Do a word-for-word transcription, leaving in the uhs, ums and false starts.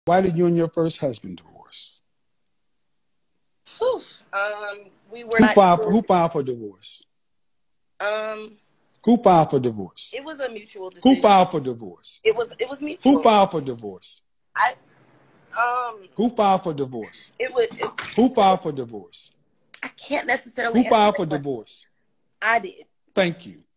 Why did you and your first husband divorce? Oof. Um, we were Who not filed, able- who filed for divorce? Um, Who filed for divorce? it was a mutual decision. Who filed for divorce? It was it was mutual. Who filed for divorce? I um. Who filed for divorce? It was. It, Who filed for divorce? I can't necessarily. Who filed answer for that question. divorce? I did. Thank you.